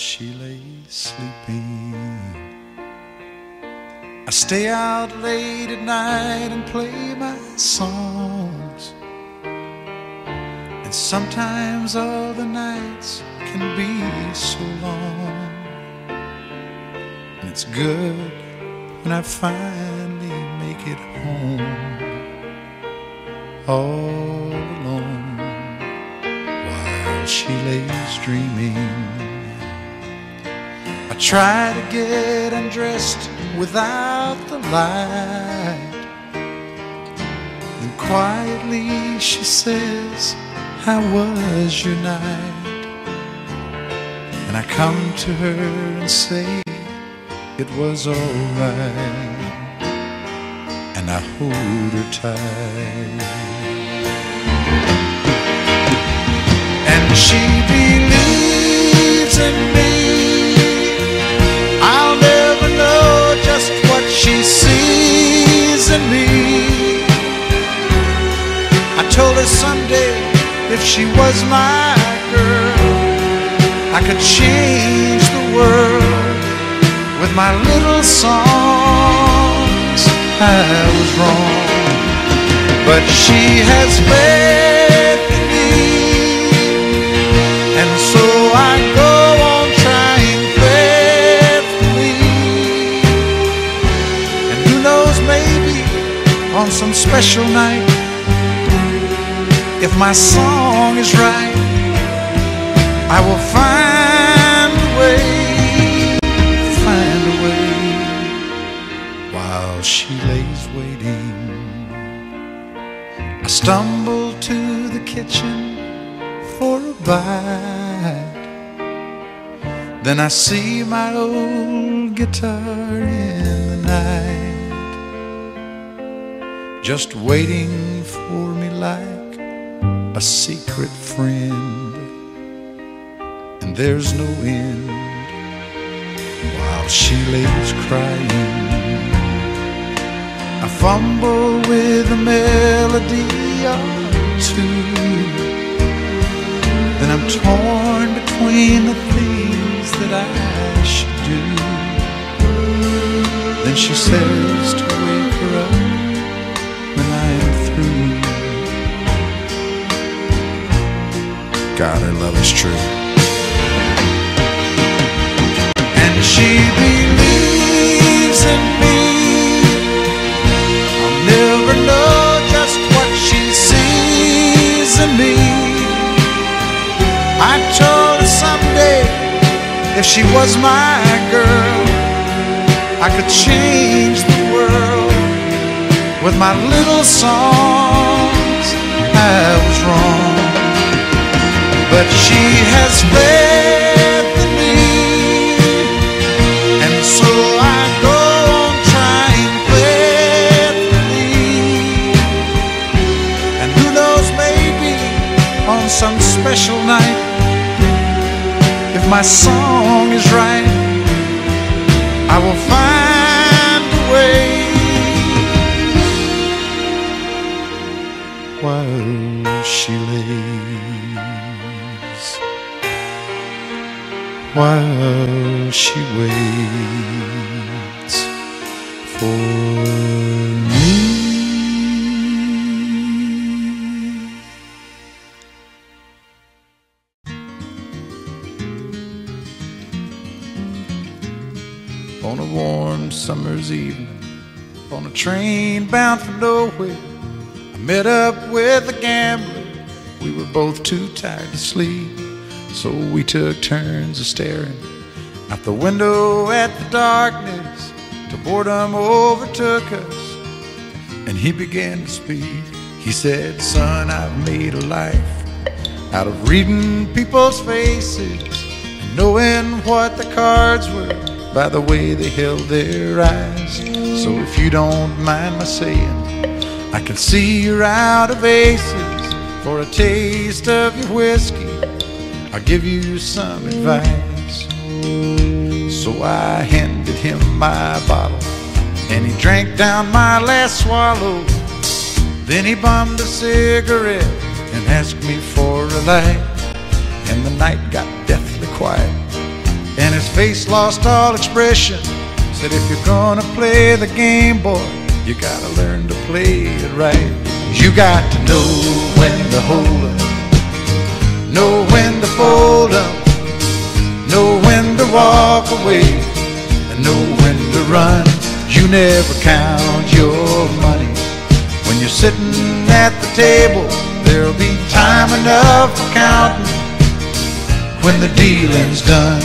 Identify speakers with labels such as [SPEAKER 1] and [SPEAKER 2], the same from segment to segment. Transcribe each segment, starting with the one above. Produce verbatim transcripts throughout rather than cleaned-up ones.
[SPEAKER 1] she lay sleeping. I stay out late at night and play my songs, and sometimes all the nights can be so long. And it's good when I finally make it home, all alone, while she lays dreaming. I try to get undressed without the light, and quietly she says, "How was your night?" And I come to her and say it was all right, and I hold her tight. And she believes in me. I'll never know just what she sees in me. I told her someday if she was my girl, I could change the world with my little songs. I was wrong, but she has faith in me, and so I go on trying faithfully. And who knows, maybe on some special night, if my song is right, I will find a way, find a way. While she lays waiting, I stumble to the kitchen for a bite. Then I see my old guitar in the night, just waiting for me like a secret friend. And there's no end while she lays crying. I fumble with a melody or two, then I'm torn between the things that I should do. Then she says to wake her up when I am through. God, her love is true. And she believes in me. I'll never know just what she sees in me. I told her someday if she was my girl, I could change the world with my little songs. I was wrong, but she has faith in me, and so I go on trying faithfully. And who knows, maybe on some special night, if my song is right, I will find a way. While she lays, while she waits for me. On a warm summer's evening, on a train bound for nowhere, I met up with a gambler. We were both too tired to sleep, so we took turns of staring out the window at the darkness till boredom overtook us, and he began to speak. He said, "Son, I've made a life out of reading people's faces and knowing what the cards were by the way they held their eyes. So if you don't mind my saying, I can see you're out of aces. For a taste of your whiskey, I'll give you some advice." So I handed him my bottle, and he drank down my last swallow. Then he bummed a cigarette and asked me for a light, and the night got deathly quiet, and his face lost all expression. Said, if you're gonna play the game, boy, you gotta learn to play it right. You got to know when to hold up, know when to fold up, know when to walk away, and know when to run. You never count your money when you're sitting at the table. There'll be time enough for counting when the dealing's done.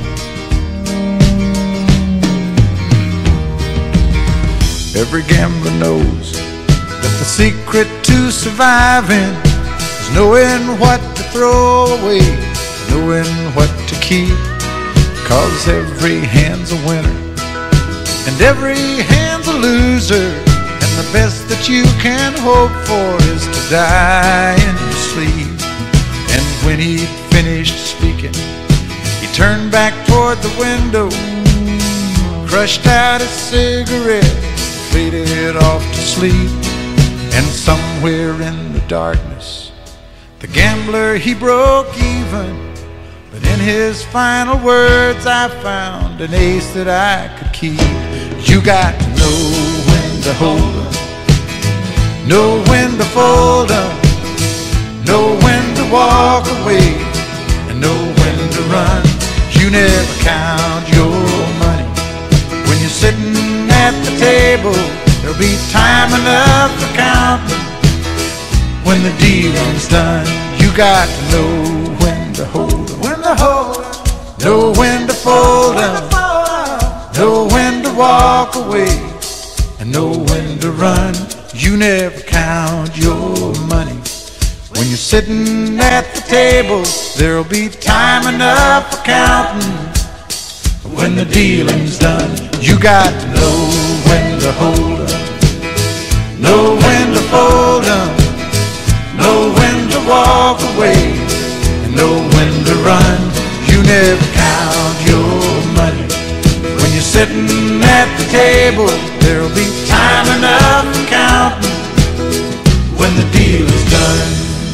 [SPEAKER 1] Every gambler knows that the secret to surviving is knowing what to throw away, knowing what to keep. 'Cause every hand's a winner and every hand's a loser, and the best that you can hope for is to die in your sleep. And when he finished speaking, he turned back toward the window, crushed out his cigarette, faded off to sleep. And somewhere in the darkness, the gambler, he broke even. But in his final words, I found an ace that I could keep. You got to know when to hold up, know when to fold up, know when to walk away, and know when to run. You never count your money when you're sitting at the table. There'll be time enough for counting when the dealing's done. You got to know when to hold up, when to hold up, know when to fold up, know when to walk away, and know when to run. You never count your money when you're sitting at the table. There'll be time enough for counting when the dealing's done. You got to know when to hold up, know when to fold up, know when to walk away, and know when to run. You never count your money when you're sitting at the table. There'll be time enough for counting when the deal is done.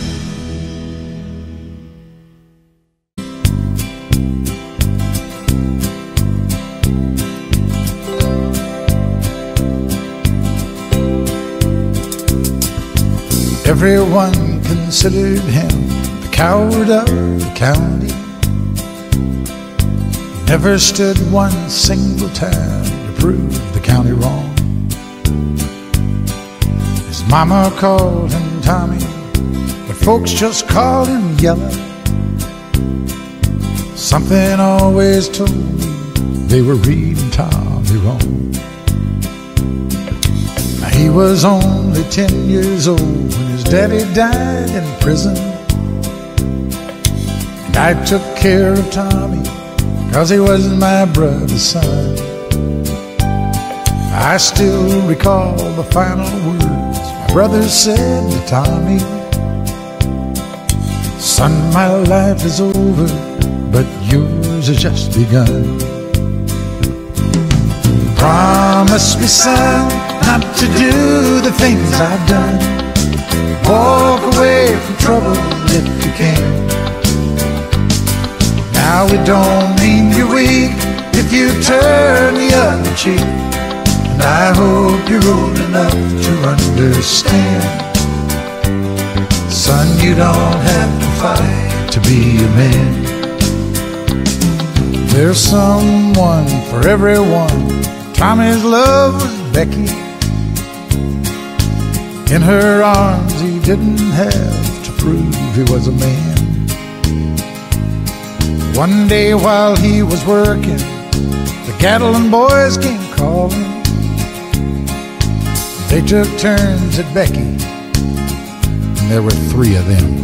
[SPEAKER 1] Everyone considered him the coward of the county. Never stood one single time to prove the county wrong. His mama called him Tommy, but folks just called him Yellow. Something always told me they were reading Tommy wrong. Now, he was only ten years old when his daddy died in prison, and I took care of Tommy 'cause he was my brother's son. I still recall the final words my brother said to Tommy: son, my life is over, but yours has just begun. Promise me, son, not to do the things I've done. Walk away from trouble if you can. Now it don't mean you're weak if you turn the other cheek, and I hope you're old enough to understand. Son, you don't have to fight to be a man. There's someone for everyone. Tommy's love was Becky. In her arms he didn't have to prove he was a man. One day while he was working, the Gatlin boys came calling. They took turns at Becky, and there were three of them.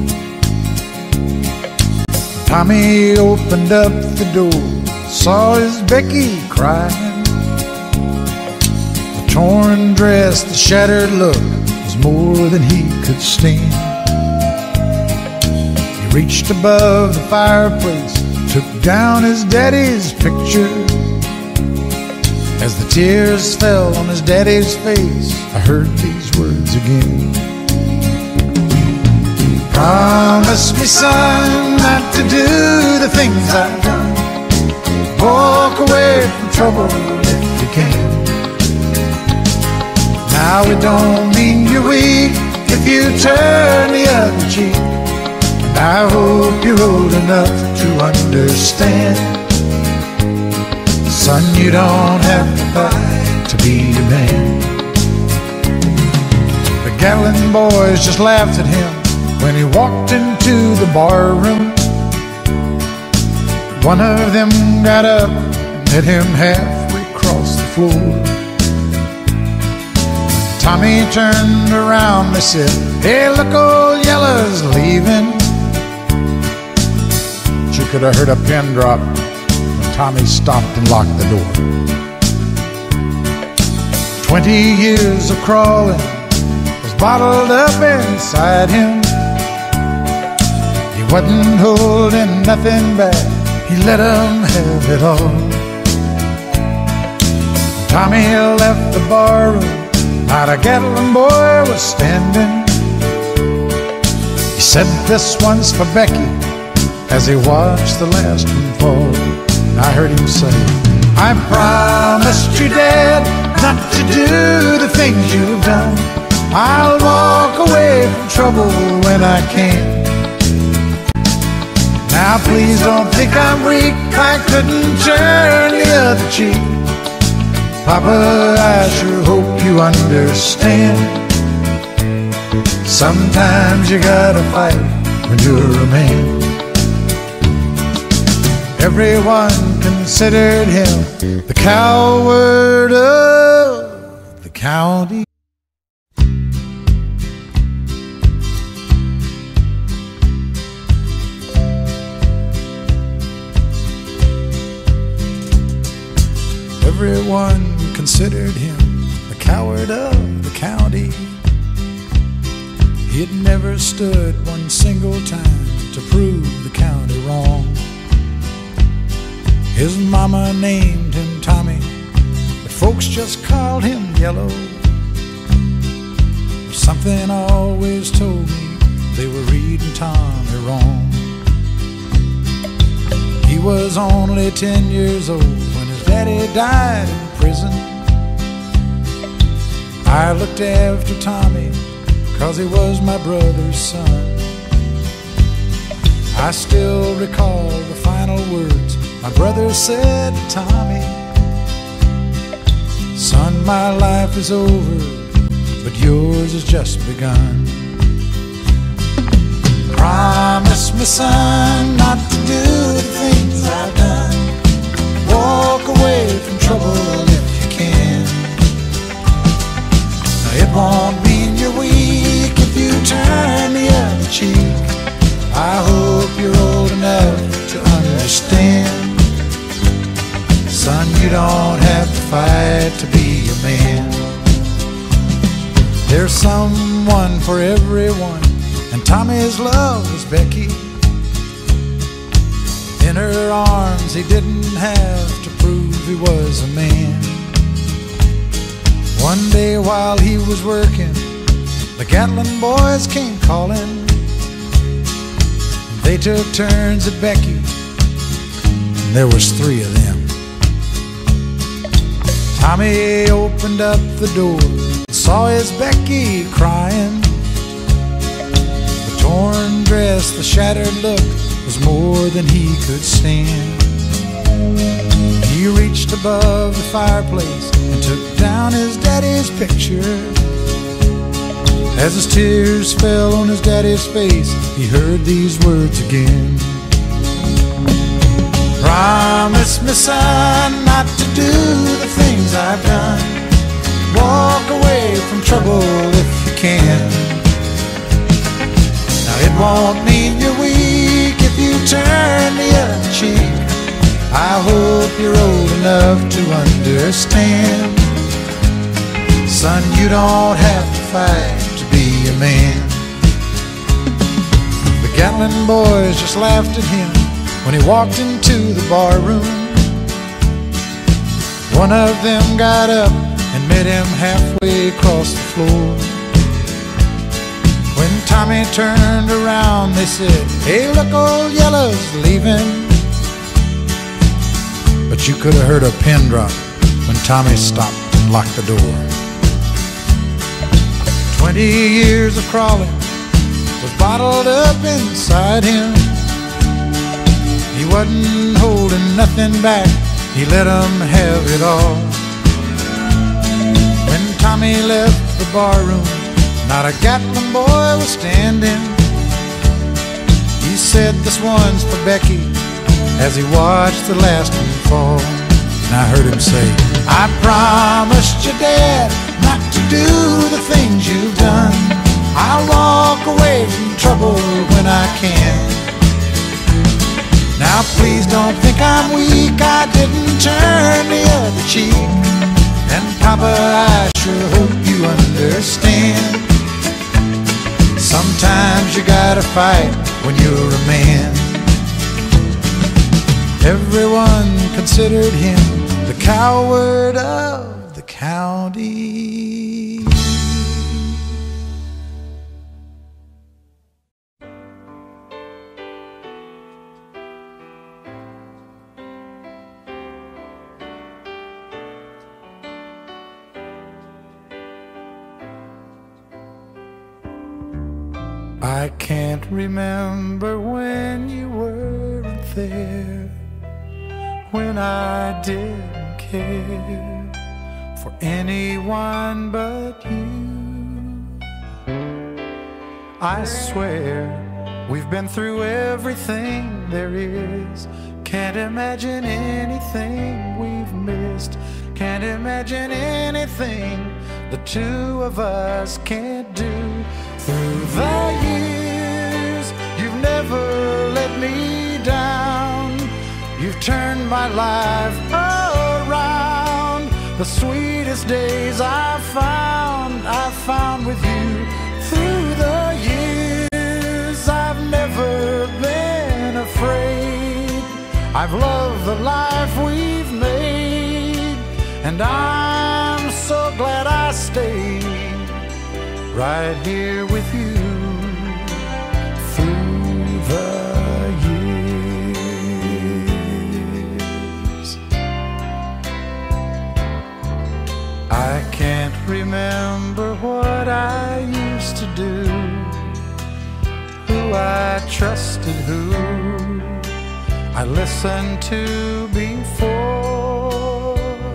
[SPEAKER 1] Tommy opened up the door, saw his Becky crying. The torn dress, the shattered look was more than he could stand. He reached above the fireplace, took down his daddy's picture. As the tears fell on his daddy's face, I heard these words again. Promise me, son, not to do the things I've done. walk away from trouble if you can. Now it don't mean you're weak if you turn the other cheek. And I hope you're old enough to understand, son, you don't have to fight to be a man. The Gatlin boys just laughed at him when he walked into the bar room. One of them got up and met him halfway across the floor. Tommy turned around, they said, "Hey, look, old Yellow's leaving." But you could have heard a pin drop when Tommy stopped and locked the door. Twenty years of crawling was bottled up inside him. He wasn't holding nothing back, he let them have it all. Tommy left the bar room, not a Gatlin boy was standing. He said, "This one's for Becky," as he watched the last one fall. I heard him say, "I promised you, Dad, not to do the things you've done. I'll walk away from trouble when I can. Now please don't think I'm weak, I couldn't turn the other cheek. Papa, I sure hope you understand, sometimes you gotta fight when you're a man." Everyone considered him the coward of the county. Everyone considered him the coward of the county. He'd never stood one single time to prove the county wrong. His mama named him Tommy, but folks just called him Yellow. But something always told me they were reading Tommy wrong. He was only ten years old when his daddy died in prison. I looked after Tommy 'cause he was my brother's son. I still recall the final words my brother said to Tommy: "Son, my life is over, but yours has just begun. Promise me, son, not to do the things I've done. Walk away from trouble if you can. Now, it won't mean you're weak if you turn the other cheek. I hope you're old enough to understand, son, you don't have to fight to be a man. There's someone for everyone, and Tommy's love was Becky. In her arms he didn't have to prove he was a man. One day while he was working, the Gatlin boys came calling. They took turns at Becky, and there was three of them. Tommy opened up the door and saw his Becky crying. The torn dress, the shattered look was more than he could stand. He reached above the fireplace and took down his daddy's picture. As his tears fell on his daddy's face, he heard these words again: "Promise me, son, not to do the things I've done. Walk away from trouble if you can. Now it won't mean you're weak if you turn the other cheek. I hope you're old enough to understand, son, you don't have to fight to be a man." The Gatlin boys just laughed at him when he walked into the bar room. One of them got up and met him halfway across the floor. When Tommy turned around, they said, "Hey, look, old Yellow's leaving." But you could have heard a pin drop when Tommy stopped and locked the door. Twenty years of crawling was bottled up inside him. He wasn't holding nothing back, he let 'em have it all. When Tommy left the barroom, not a Gatlin boy was standing. He said, "This one's for Becky," as he watched the last one fall. And I heard him say, "I promised your dad not to do the things you've done. I'll walk away from trouble when I can. Now please don't think I'm weak, I didn't turn the other cheek. And Papa, I sure hope you understand. Sometimes you gotta fight when you're a man." Everyone considered him the coward of the county. I can't remember when you weren't there, when I didn't care for anyone but you. I swear we've been through everything there is. Can't imagine anything we've missed. Can't imagine anything the two of us can't do. Through the years, you've never let me down. You've turned my life around. The sweetest days I've found, I've found with you. Through the years, I've never been afraid. I've loved the life we've made, and I'm so glad I stayed right here with you through the years. I can't remember what I used to do, who I trusted, who I listened to before.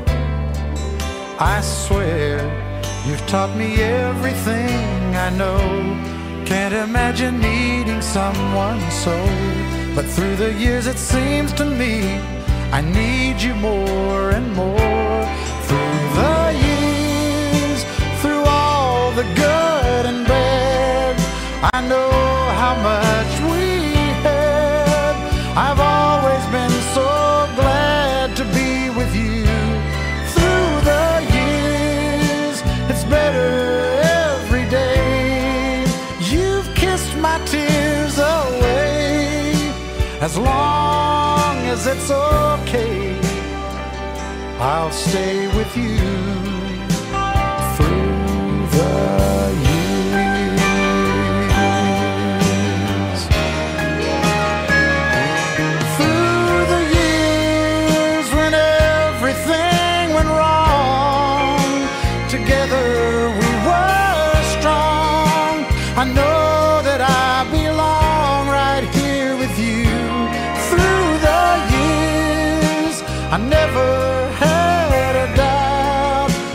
[SPEAKER 1] I swear you've taught me everything I know. Can't imagine needing someone so. But through the years it seems to me I need you more and more. Through the years, through all the good and bad, I know how much we had. I've always been so glad to be with you. Through the years, it's better every day. You've kissed my tears away. As long as it's okay, I'll stay with you through the years. Through the years when everything went wrong, together we were strong. I know that I belong right here with you. Through the years, I never had a doubt.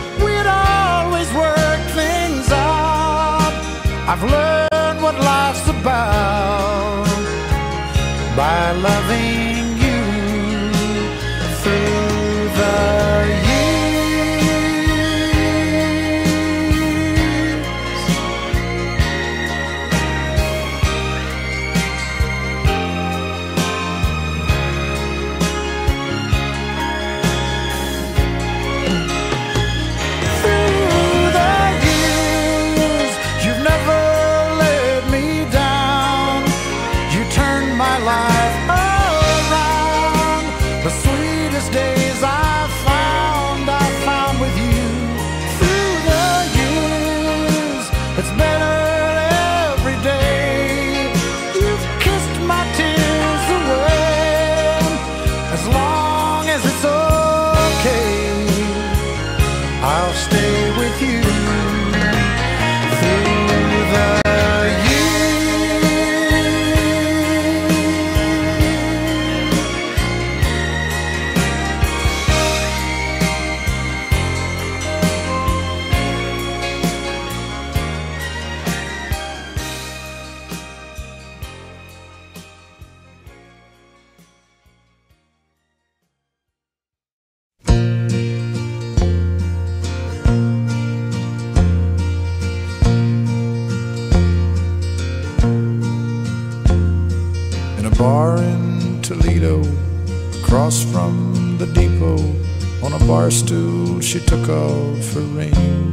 [SPEAKER 1] bar stool she took off her ring.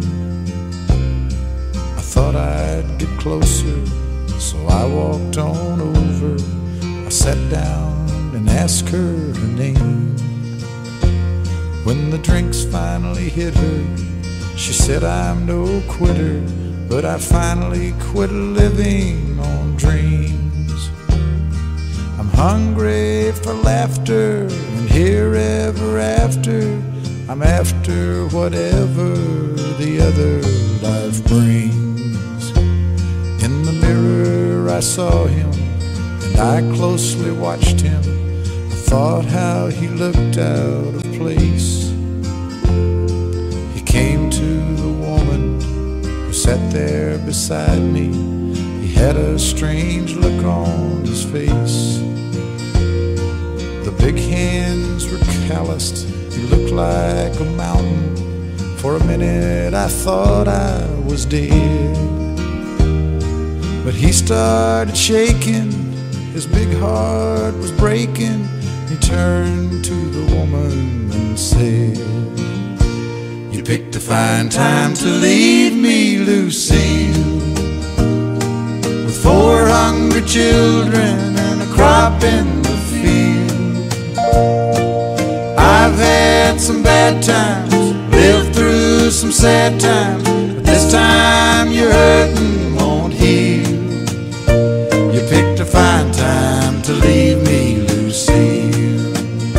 [SPEAKER 1] I thought I'd get closer, so I walked on over. I sat down and asked her her name. When the drinks finally hit her, she said, I'm no quitter, but I finally quit living on dreams. I'm hungry for laughter, and here ever after, I'm after whatever the other life brings. In the mirror I saw him, and I closely watched him. I thought how he looked out of place. He came to the woman who sat there beside me. He had a strange look on his face. The big hands were calloused. He looked like a mountain. For a minute I thought I was dead. But he started shaking, his big heart was breaking. He turned to the woman and said, you picked a fine time to leave me, Lucille, with four hungry children and a crop in the field. I've had some bad times, lived through some sad times, but this time your hurting won't heal. You picked a fine time to leave me, Lucille.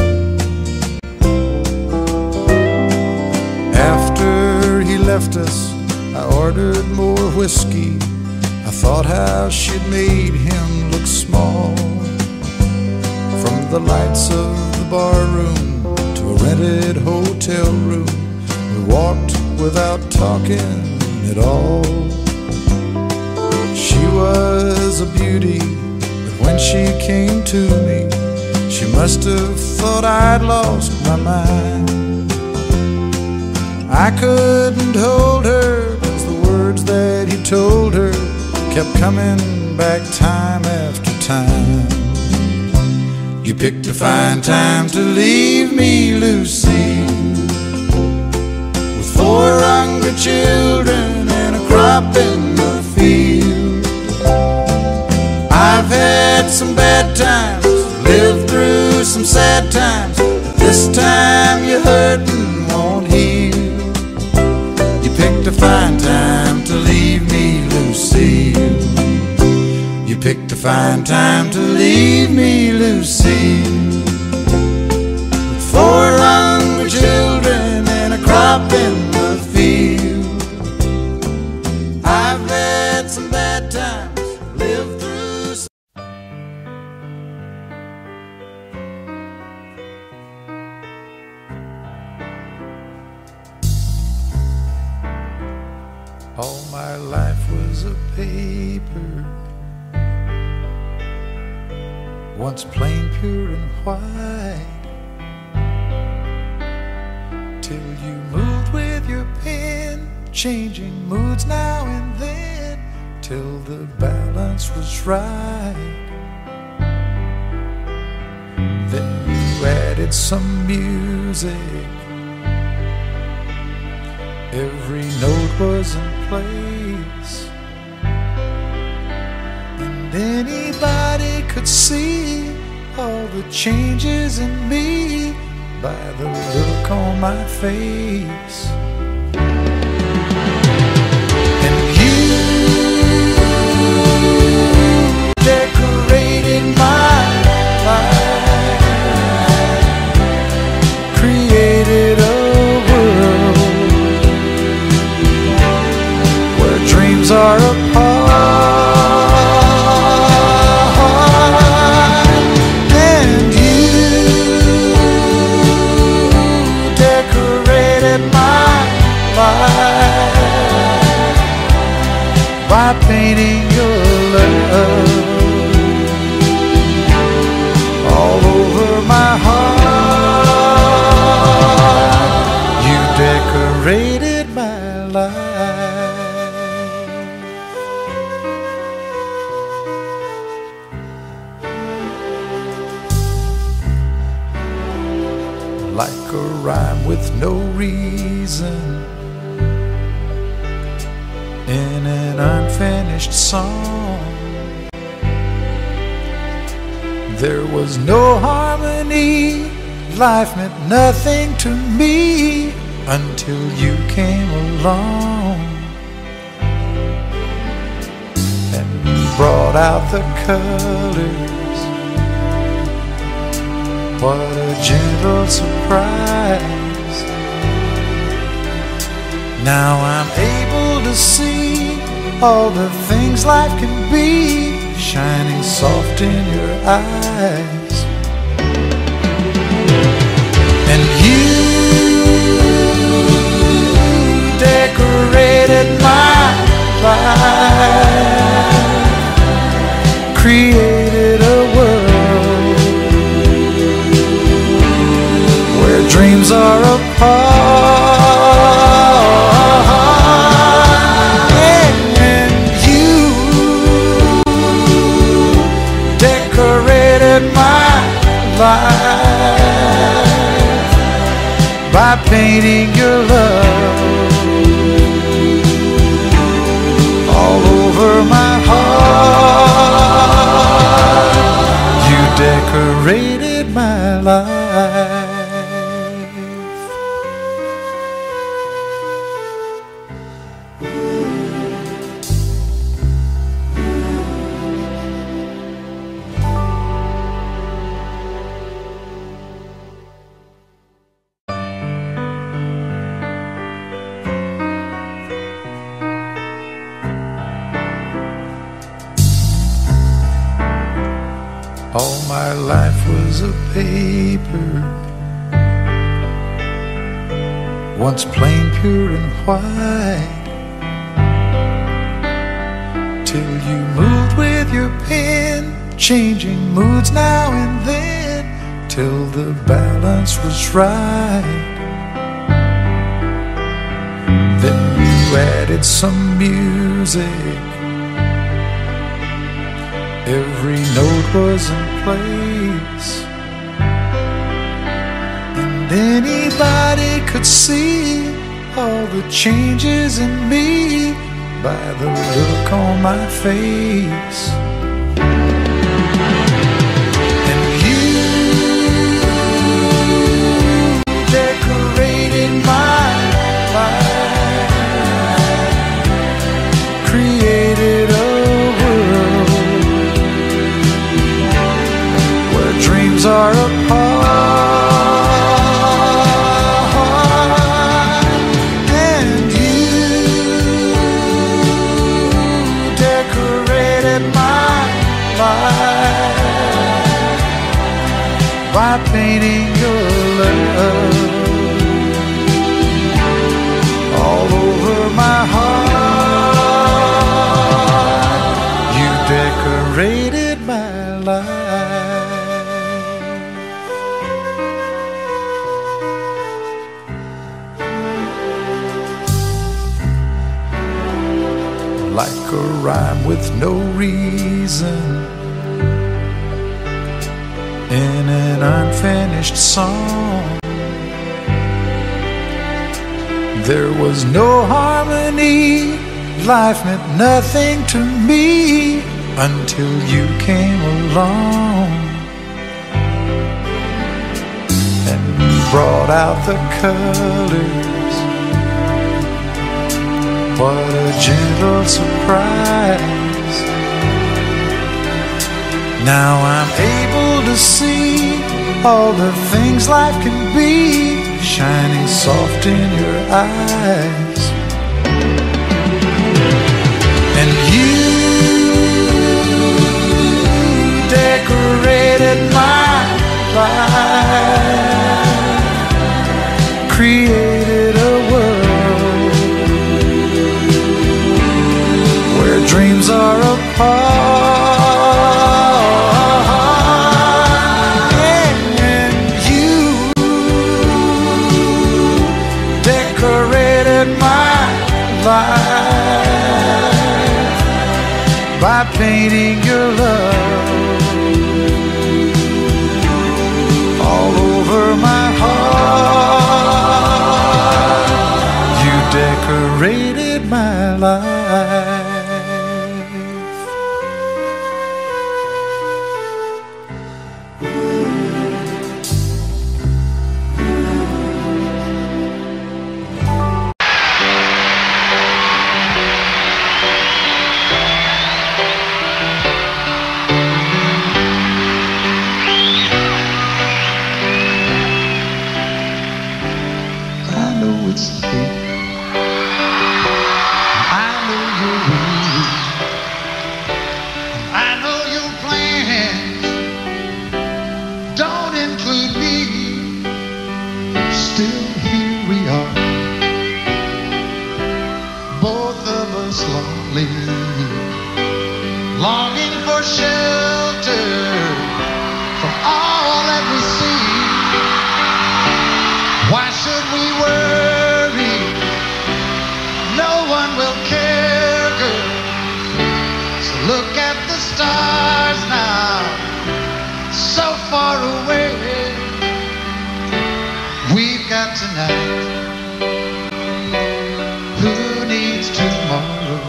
[SPEAKER 1] After he left us, I ordered more whiskey. I thought how she'd made him look small. From the lights of the bar room to a rented hotel room, we walked without talking at all. She was a beauty, but when she came to me, she must have thought I'd lost my mind. I couldn't hold her, 'cause the words that he told her kept coming back time after time. You picked a fine time to leave me, Lucille, with four hungry children and a crop in the field. I've had some bad times, lived through some sad times, but this time your hurting won't heal. You picked a fine time to leave me, Lucille. You picked a fine time to leave me, Lucille, with four hungry children and a crop in the field. I've had some bad times, lived through some. All my life was a paper, once plain, pure and white, till you moved with your pen, changing moods now and then, till the balance was right. Then you added some music, every note was in place, and anybody could see all the changes in me by the look on my face. And you decorated my life, created a world where dreams are apart. My rhyme with no reason in an unfinished song. There was no harmony, life meant nothing to me until you came along and brought out the colors. What a gentle surprise. Now I'm able to see all the things life can be, shining soft in your eyes. And you decorated my life, created a world where dreams are apart. And you decorated my life by painting your love all over my heart. You decorated my life. All my life was a paper, once plain, pure and white, till you moved with your pen, changing moods now and then, till the balance was right. Then you added some music, every note was in place, and anybody could see all the changes in me by the look on my face. And you decorated my life, created a are apart. And you decorated my life by painting your love all over my heart. You decorated my life. Like a rhyme with no reason in an unfinished song. There was no harmony, life meant nothing to me until you came along and brought out the colors. What a gentle surprise. Now I'm able to see all the things life can be, shining soft in your eyes. And you decorated my life, created a world where dreams are apart. And you decorated my life by painting your love all over my heart. decorated my life.
[SPEAKER 2] It's late. I know you're weary. I know your plans don't include me. Still here we are, both of us lonely, longing for shelter from all that we see. Why should we worry? No one will care, girl. So look at the stars now, so far away. We've got tonight. Who needs tomorrow?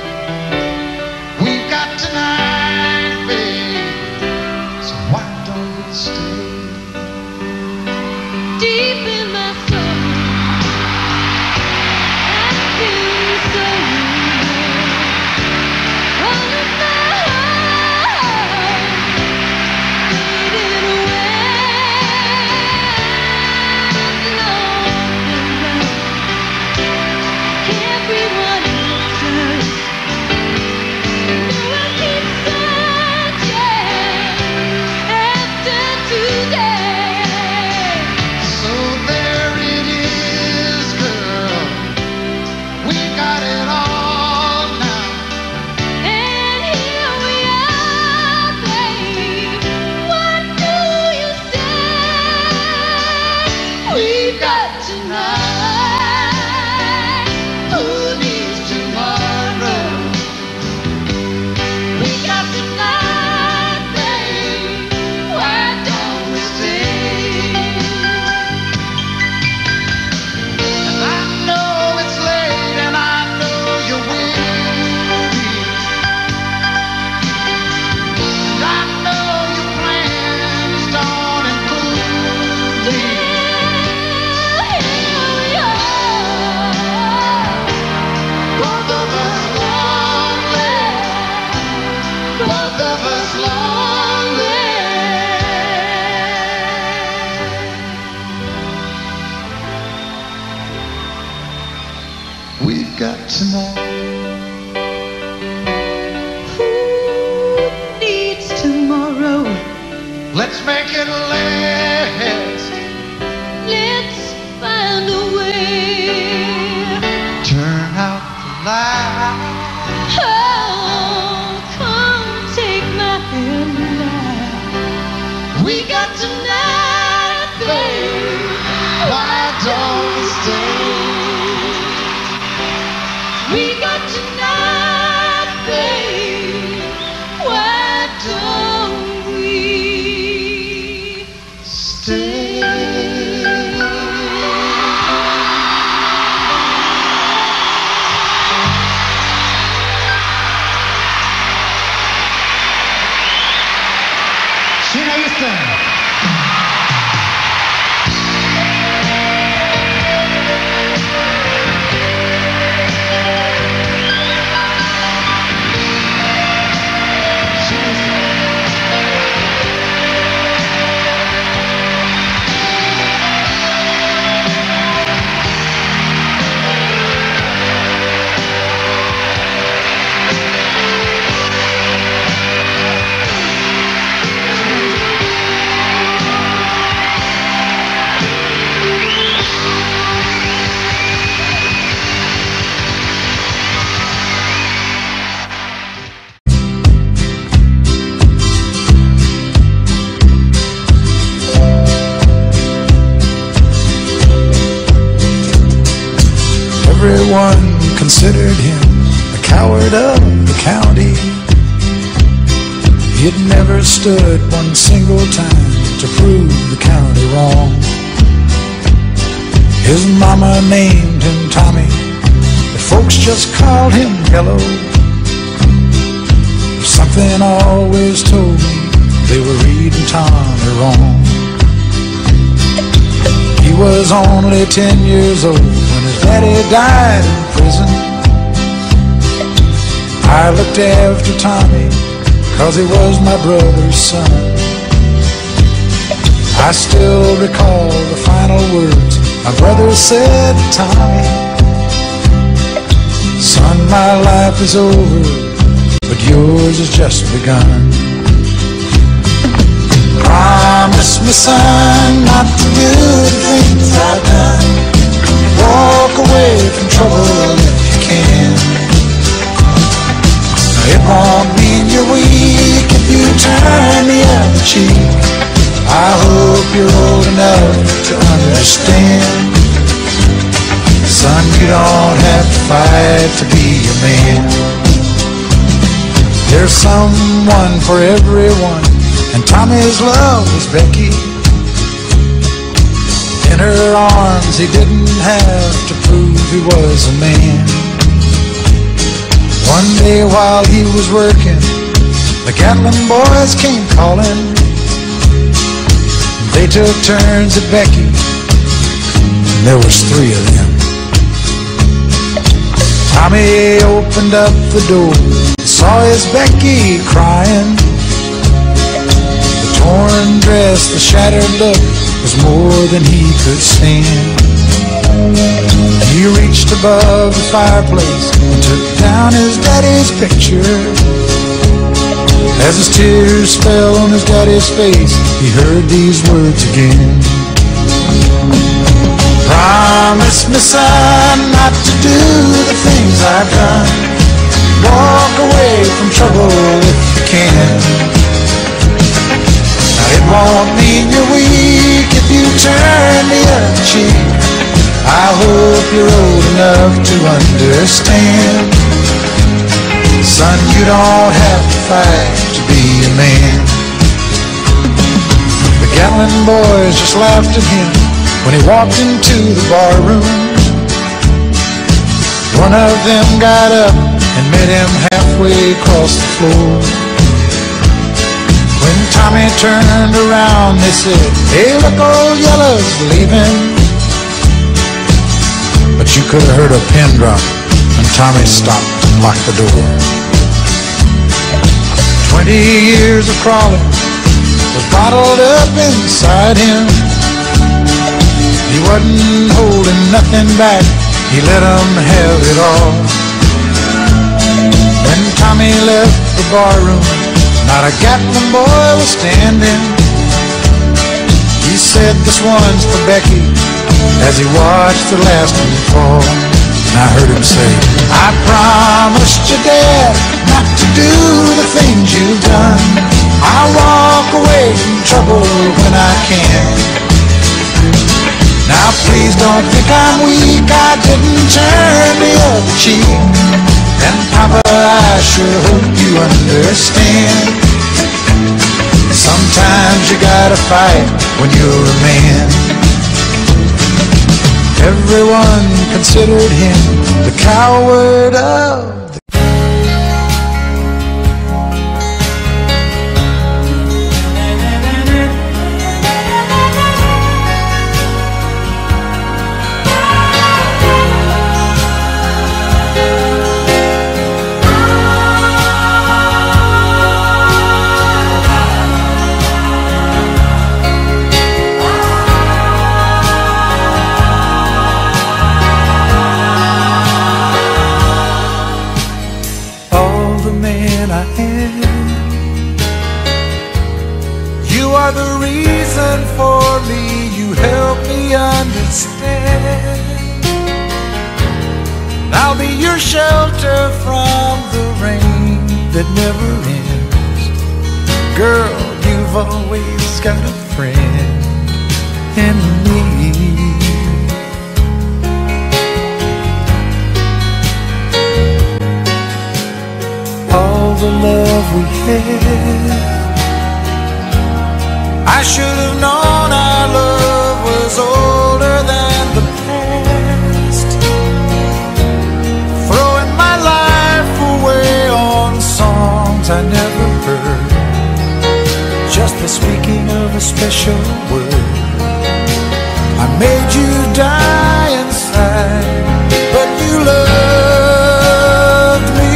[SPEAKER 2] We've got tonight, babe. So why don't we stay? Deep in my soul, I feel so alone. All of my heart faded away. Alone and alone, everyone else does. No, I keep searching after today. So there it is, girl. We got it all now. And here we are, babe. What do you say? We've got tonight. Who needs tomorrow? We got tonight, babe. Why don't we stay? And I know it's late, and I know you're weary, and I know your plans don't include me. Here we are, both of us lonely, both of us lonely. We've got tonight. Who needs tomorrow? Let's make it last. Let's find a way. Turn out the light. Oh, come take my hand now. We got tonight, babe. Why don't we stay? We got tonight, babe. Why don't we stay? Sheena Easton.
[SPEAKER 1] Everyone considered him the coward of the county. He'd never stood one single time to prove the county wrong. His mama named him Tommy, just called him Yellow. Something always told me they were reading Tommy wrong. He was only ten years old when his daddy died in prison. I looked after Tommy 'cause he was my brother's son. I still recall the final words my brother said to Tommy. Son, my life is over, but yours has just begun. Promise me, son, not to do the things I've done. Walk away from trouble if you can. It won't mean you're weak if you turn the other cheek. I hope you're old enough to understand. Son, you don't have to fight to be a man. There's someone for everyone, and Tommy's love was Becky. In her arms he didn't have to prove he was a man. One day while he was working, the Gatlin boys came calling. They took turns at Becky, and there was three of them. Tommy opened up the door, saw his Becky crying. The torn dress, the shattered look was more than he could stand. He reached above the fireplace and took down his daddy's picture. As his tears fell on his daddy's face, he heard these words again. Promise me, son, not to do the things I've done. Walk away from trouble if you can. Now it won't mean you're weak if you turn the other cheek. I hope you're old enough to understand. Son, you don't have to fight to be a man. The Gatlin boys just laughed at him when he walked into the bar room. One of them got up and met him halfway across the floor. When Tommy turned around, they said, "Hey, look, old Yellow's leaving." But you could have heard a pin drop when Tommy stopped and locked the door. Twenty years of crawling was bottled up inside him. He wasn't holding nothing back, he let them have it all. When Tommy left the barroom, not a Gatlin boy was standing. He said, "This one's for Becky," as he watched the last one fall. And I heard him say, "I promised your dad not to do the things you've done. I'll walk away from trouble when I can. Now please don't think I'm weak, I didn't turn the other cheek. And Papa, I sure hope you understand. Sometimes you gotta fight when you're a man." Everyone considered him the coward of the the reason for me, you help me understand. I'll be your shelter from the rain that never ends. Girl, you've always got a friend in me. All the love we had, I should have known our love was older than the past. Throwing special word. I made you die inside, but you loved me.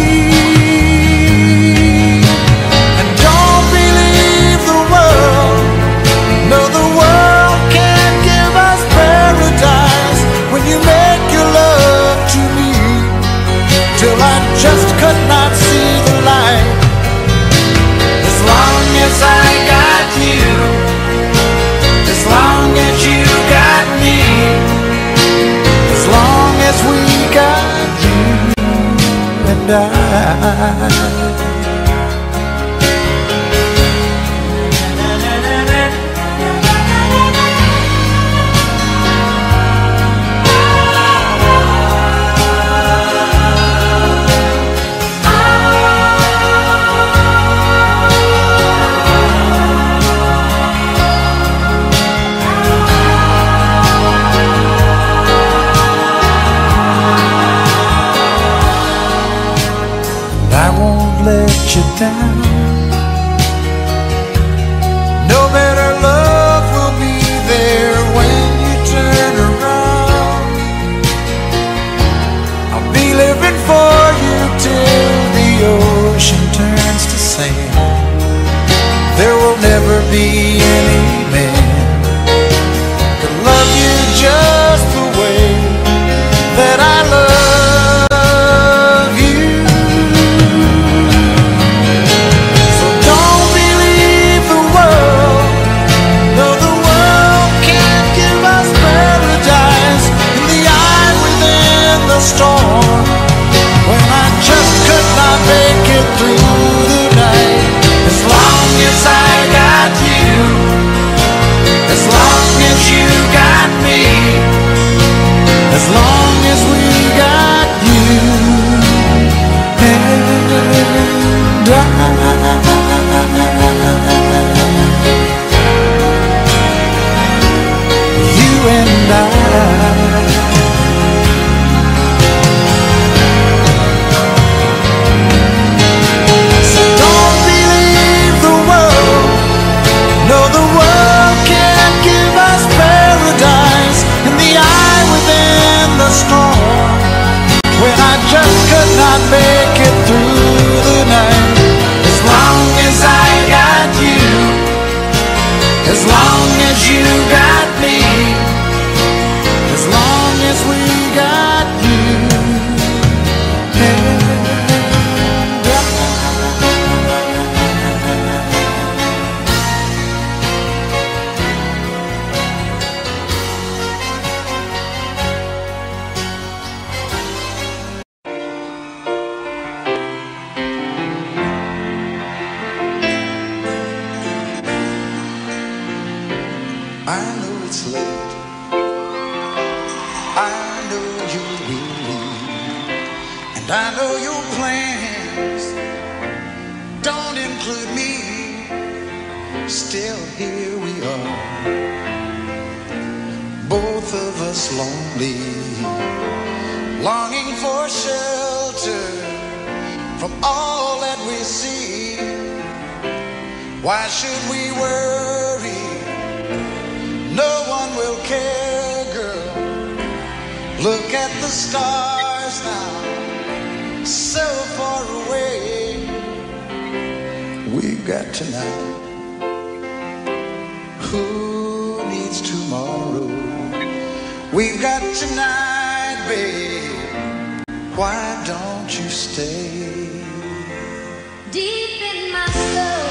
[SPEAKER 1] And don't believe the world. No, the world can't give us paradise when you make your love to me, till I just could not see the light. As long as I got you, as long as you got me, as long as we got you and I. Let you down. No better love will be there when you turn around. I'll be living for you till the ocean turns to sand. There will never be any man could love you just the way that I love. Storm when I just could not make it through the night. As long as I got you, as long as you got me, as long as we got you and I, you and I. Just could not make it through the night. As long as I got you, as long as you got me, as long as we got you and I know it's late, I know you will leave, and I know your plans don't include me. Still here we are, both of us lonely, longing for shelter from all that we see. Why should we worry? No one will care, girl. Look at the stars now, so far away. We've got tonight. Who needs tomorrow? We've got tonight, babe. Why don't you stay?
[SPEAKER 3] Deep in my soul,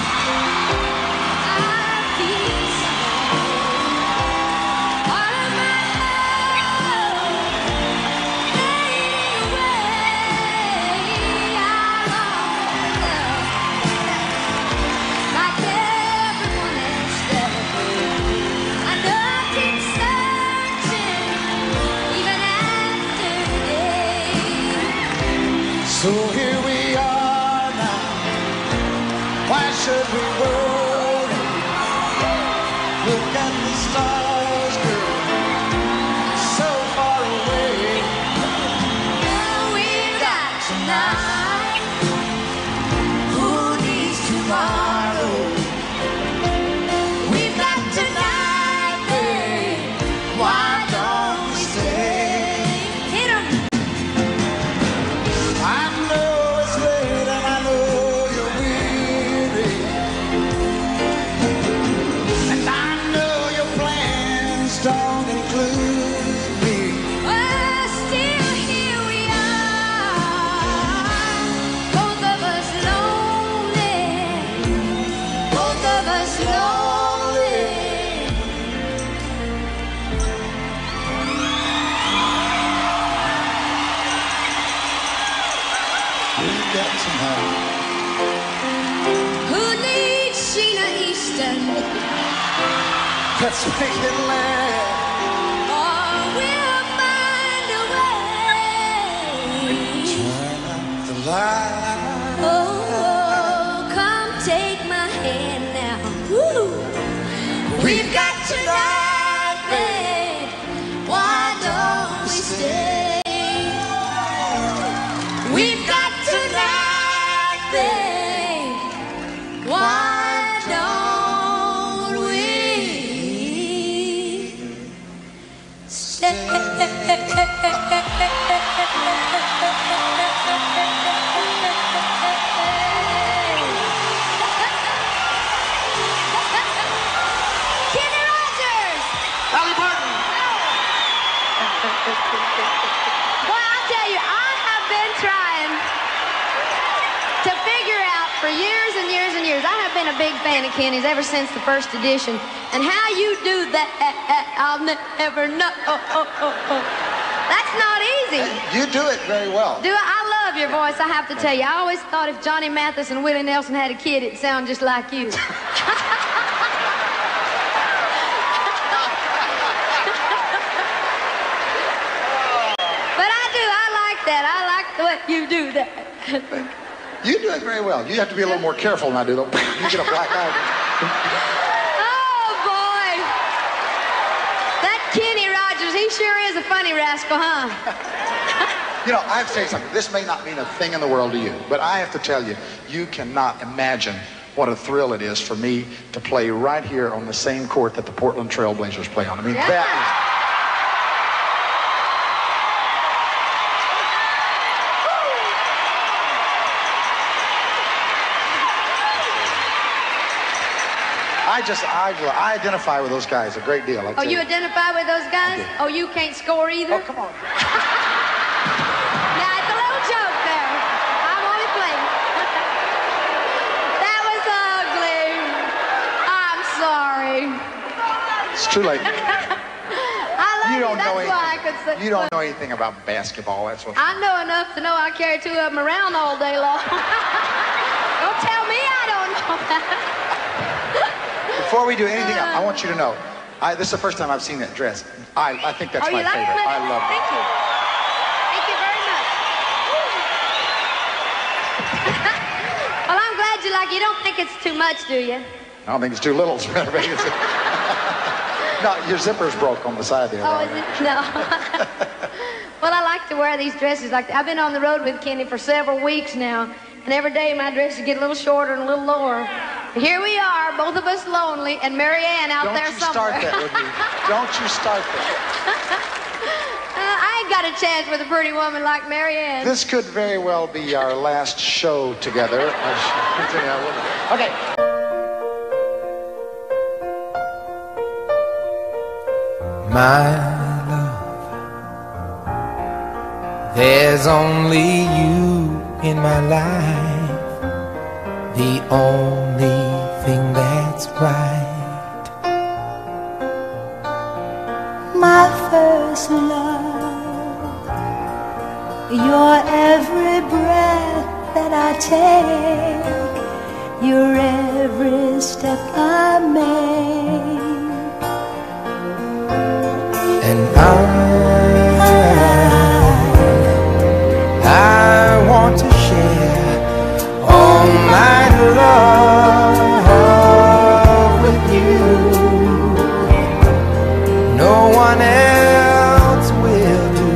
[SPEAKER 1] so here we are now. Why should we worry? Look at the stars, girl, so far away.
[SPEAKER 3] Now we've got tonight. Who needs tomorrow? Who needs Sheena Easton?
[SPEAKER 1] Let's make it last.
[SPEAKER 3] Or we'll find a way.
[SPEAKER 1] Turn up the light.
[SPEAKER 3] Oh, come take my hand now. Woo. We've got tonight, babe. Why don't we stay? We've got tonight, babe. Why don't we stay? Well, I'll tell you, I have been trying to figure out for years and years and years. I have been a big fan of Kenny's ever since the first edition. And how you do that, I'll never know. Oh, oh, oh, oh. That's not easy.
[SPEAKER 4] You do it very well.
[SPEAKER 3] Do I? I love your voice, I have to tell you. I always thought if Johnny Mathis and Willie Nelson had a kid, it'd sound just like you. That I like the way you do that.
[SPEAKER 4] You do it very well. You have to be a little more careful than I do, though. You get a black eye.
[SPEAKER 3] Oh, boy. That Kenny Rogers, he sure is a funny rascal, huh?
[SPEAKER 4] You know, I have to say something. This may not mean a thing in the world to you, but I have to tell you, you cannot imagine what a thrill it is for me to play right here on the same court that the Portland Trail Blazers play on. I mean,
[SPEAKER 3] yeah.
[SPEAKER 4] that is... I just, I, I identify with those guys a great deal.
[SPEAKER 3] Oh, you identify with those guys? Oh, you can't score either?
[SPEAKER 4] Oh, come on.
[SPEAKER 3] Now, it's a little joke there. I'm only playing. That was ugly. I'm sorry.
[SPEAKER 4] It's too late.
[SPEAKER 3] I love
[SPEAKER 4] You
[SPEAKER 3] you.
[SPEAKER 4] don't
[SPEAKER 3] That's
[SPEAKER 4] know
[SPEAKER 3] why I
[SPEAKER 4] anything.
[SPEAKER 3] could say.
[SPEAKER 4] You don't know anything about basketball. That's what.
[SPEAKER 3] I know enough to know I carry two of them around all day long. Don't tell me I don't know that.
[SPEAKER 4] Before we do anything else, I want you to know, I, this is the first time I've seen that dress. I, I think that's
[SPEAKER 3] oh,
[SPEAKER 4] my
[SPEAKER 3] you like
[SPEAKER 4] favorite.
[SPEAKER 3] it?
[SPEAKER 4] I love it.
[SPEAKER 3] Thank you. Thank you very much. Well, I'm glad you like it. You don't think it's too much, do you?
[SPEAKER 4] I don't think it's too little. As a matter of fact, it's a- no, your zipper's broke on the side there.
[SPEAKER 3] Oh, is it? No. Well, I like to wear these dresses like that. I've been on the road with Kenny for several weeks now, and every day my dresses get a little shorter and a little lower. Here we are, both of us lonely, and Mary Ann out
[SPEAKER 4] Don't
[SPEAKER 3] there
[SPEAKER 4] you
[SPEAKER 3] somewhere.
[SPEAKER 4] start that with me. Don't you start that.
[SPEAKER 3] uh, I ain't got a chance with a pretty woman like Mary Ann.
[SPEAKER 4] This could very well be our last show together. Okay.
[SPEAKER 1] My love, there's only you in my life. The only thing that's right.
[SPEAKER 5] My first love, your every breath that I take, your every step I make.
[SPEAKER 1] And I, I want to share all my love with you. No one else will do.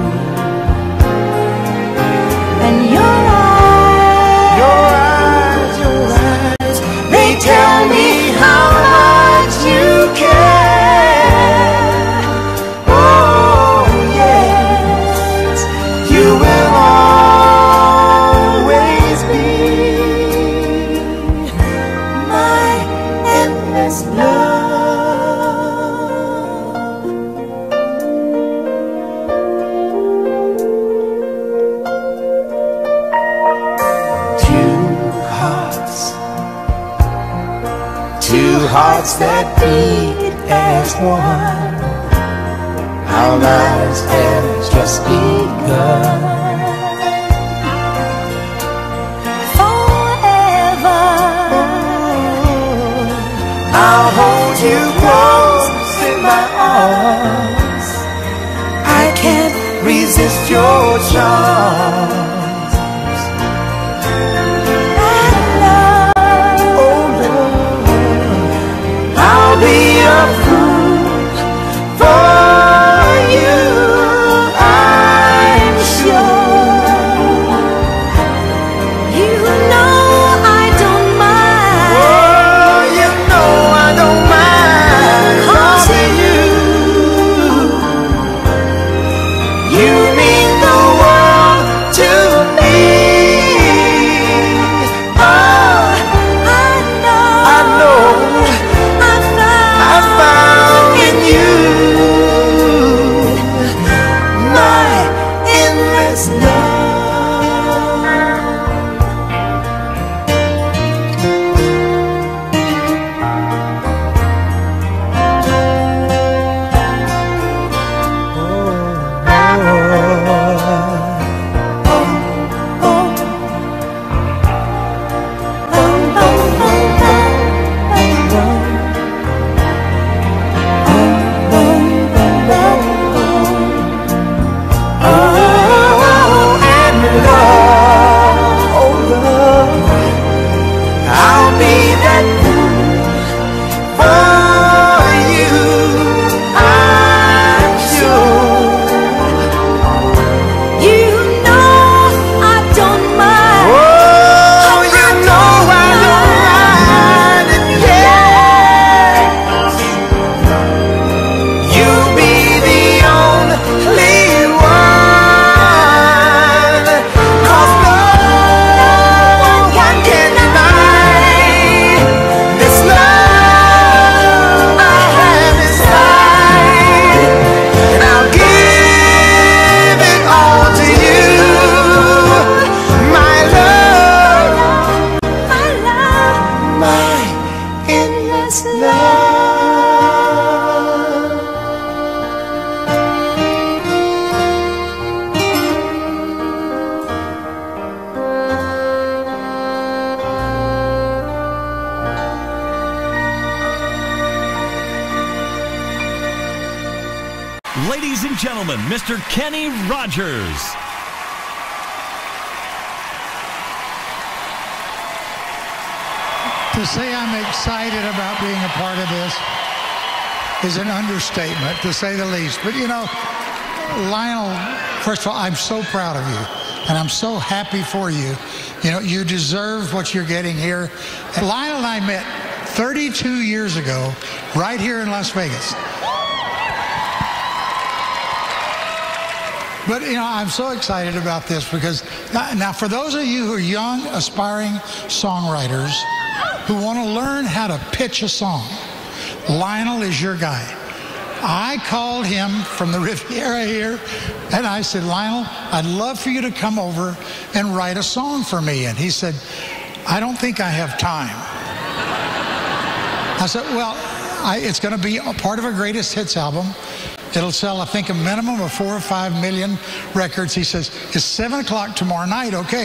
[SPEAKER 5] And your eyes,
[SPEAKER 1] Your eyes, your eyes, they tell me how much you care. Oh yes, you will always be
[SPEAKER 5] my endless love.
[SPEAKER 1] two hearts, two hearts that beat as one. Our lives have just begun.
[SPEAKER 5] you close in my arms. I can't resist your charms. And love, oh love, I'll be a fool for you, I'm sure. You know I don't mind.
[SPEAKER 2] Oh, you know I don't mind.
[SPEAKER 5] Causing you, you mean the world to me. Oh, I know,
[SPEAKER 2] I know
[SPEAKER 5] I found,
[SPEAKER 2] I found
[SPEAKER 5] in you my endless love.
[SPEAKER 2] I'll be that fool for you, I'm sure.
[SPEAKER 5] You know I don't mind.
[SPEAKER 2] Oh, you know I don't mind. And yes, you'll be the only one. 'Cause no one can deny this love I have inside, and I'll give it all to you, my love,
[SPEAKER 5] My love,
[SPEAKER 2] my endless love.
[SPEAKER 6] Ladies and gentlemen, Mister Kenny Rogers.
[SPEAKER 1] To say I'm excited about being a part of this is an understatement, to say the least. But you know, Lionel, first of all, I'm so proud of you, and I'm so happy for you. You know, you deserve what you're getting here. And Lionel and I met thirty-two years ago, right here in Las Vegas. But, you know, I'm so excited about this because now, now for those of you who are young, aspiring songwriters who want to learn how to pitch a song, Lionel is your guy. I called him from the Riviera here, and I said, Lionel, I'd love for you to come over and write a song for me. And he said, I don't think I have time. I said, well, I, it's going to be a part of a greatest hits album. It'll sell, I think, a minimum of four or five million records. He says, it's seven o'clock tomorrow night, okay.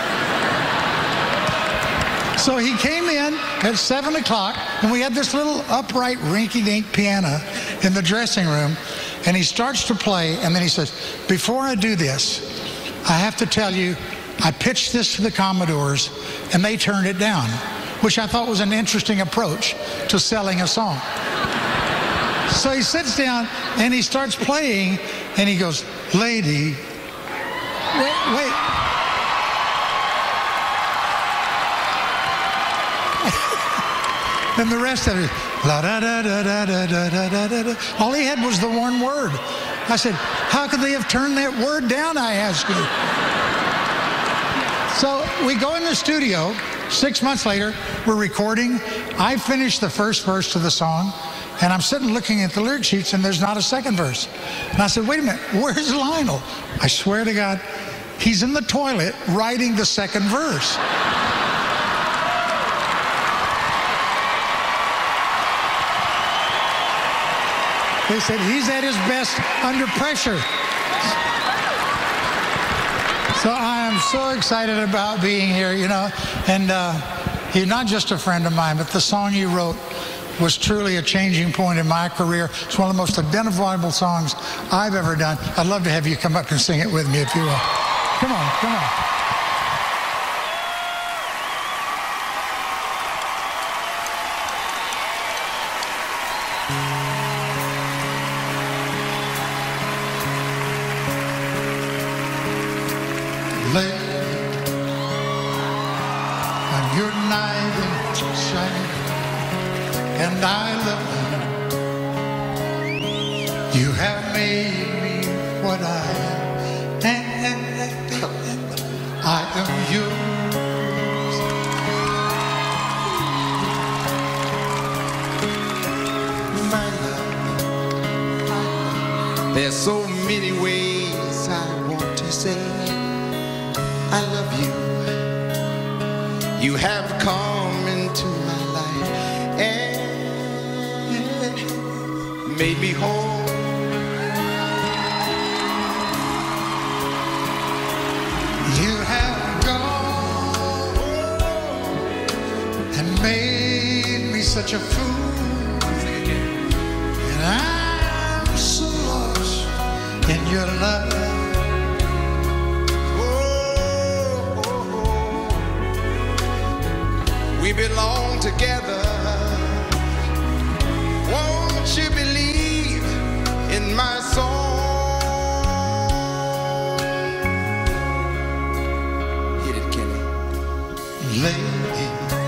[SPEAKER 1] So he came in at seven o'clock, and we had this little upright rinky-dink piano in the dressing room, and he starts to play, and then he says, before I do this, I have to tell you, I pitched this to the Commodores, and they turned it down, which I thought was an interesting approach to selling a song. So he sits down and he starts playing, and he goes, lady, wait, wait. And the rest of it, la da da da da da da da da da. All he had was the one word. I said, how could they have turned that word down, I asked you. So we go in the studio. Six months later, we're recording. I finished the first verse to the song, and I'm sitting looking at the lyric sheets, and there's not a second verse. And I said, wait a minute, where's Lionel? I swear to God, he's in the toilet writing the second verse. They said he's at his best under pressure. So I am so excited about being here, you know, and uh, he's not just a friend of mine, but the song you wrote
[SPEAKER 7] was truly a changing point in my career. It's one of the most identifiable songs I've ever done. I'd love to have you come up and sing it with me, if you will. Come on, come on. Late on your night in shining, and I love you. You have made me what I am, and I am yours. My love, my love. There's so many ways I want to say I love you. You have come into my life and made me whole. You have gone and made me such a fool, and I'm so lost in your love. We belong together. Won't you believe in my song? Hit it, Kenny. Lady,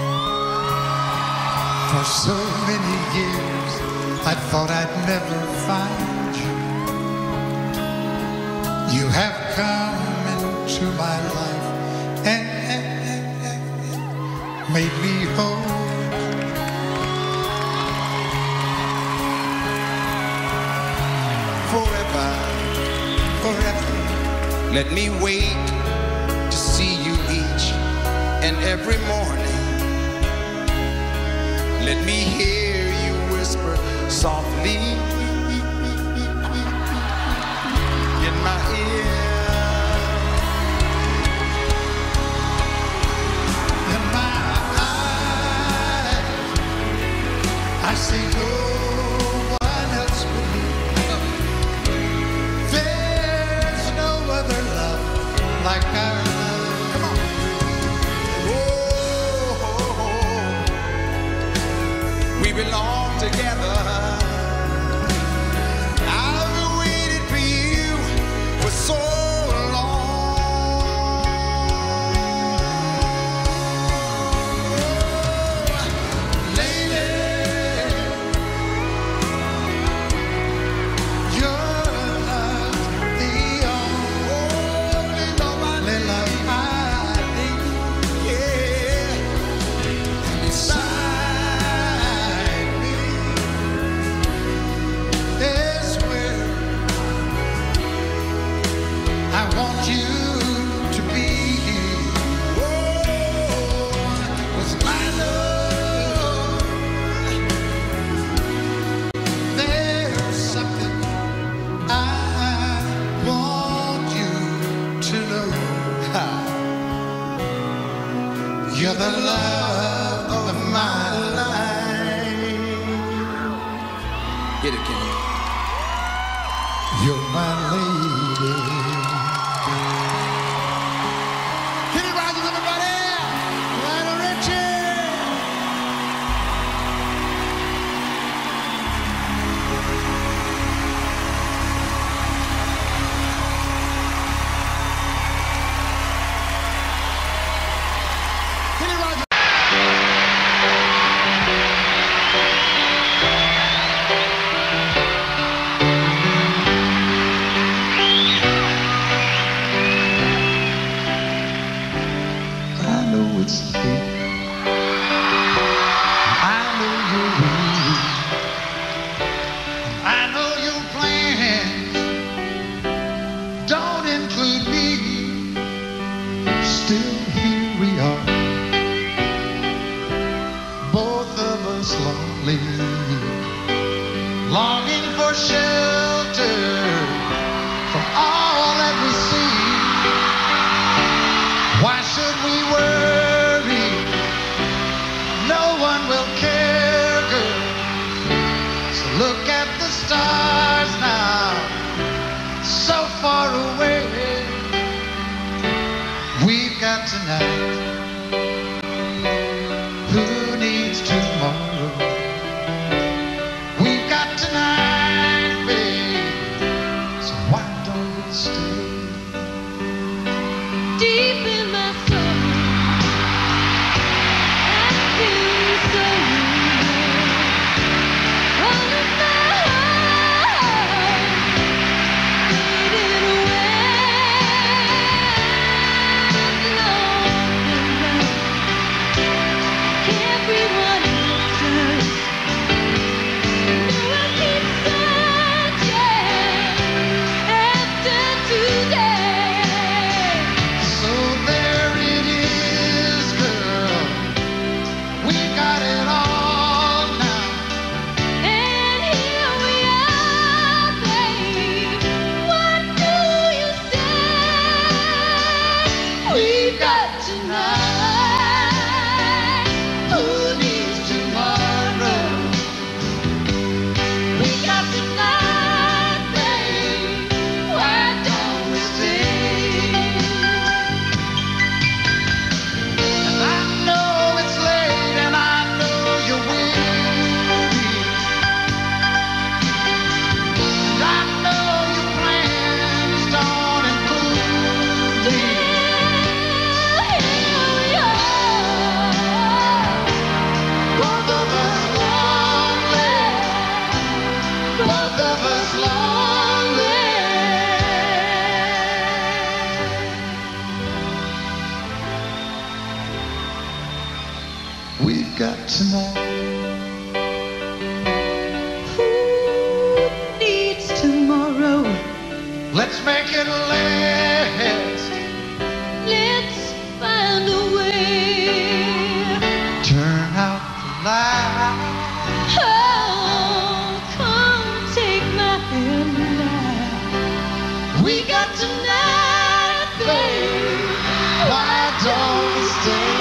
[SPEAKER 7] for so many years I thought I'd never find you. You have come into my life and made me whole. Forever, forever, let me wait to see you each and every morning. Let me hear you whisper softly in my ear. I see no one else but me. There's no other love like our love. Come on. Oh, oh, oh. We belong together. I've waited for you for so long. You're the love of my life. Get it, Kenny. You're my lady. Kenny Rogers, everybody. Lionel Richie. Kenny Rogers.
[SPEAKER 2] got tonight? Who needs tomorrow? We've got tonight, babe. So why don't we stay?
[SPEAKER 8] Deep in my soul, I feel so alone. All of my heart fading away. Alone, everyone else. No, I keep searching after today.
[SPEAKER 2] So there it is, girl. We got it all now.
[SPEAKER 8] And here we are, babe. What do you say?
[SPEAKER 2] We've got tonight. Who needs tomorrow?
[SPEAKER 8] We got tonight, babe.
[SPEAKER 2] Why don't we stay? And I know it's late, and I know you're weary. And I know your plans don't include me.
[SPEAKER 8] Here we are,
[SPEAKER 2] Both of us lonely. Both of us lonely. We've got tonight.
[SPEAKER 8] Who needs tomorrow?
[SPEAKER 2] Let's make it last.
[SPEAKER 8] Let's find a way.
[SPEAKER 2] Turn out the light.
[SPEAKER 8] Oh, come take my hand now.
[SPEAKER 2] We got tonight, babe. Why don't we stay?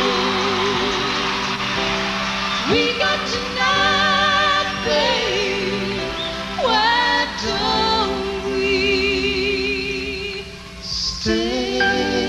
[SPEAKER 8] We got tonight, babe. Why don't we
[SPEAKER 2] Stay.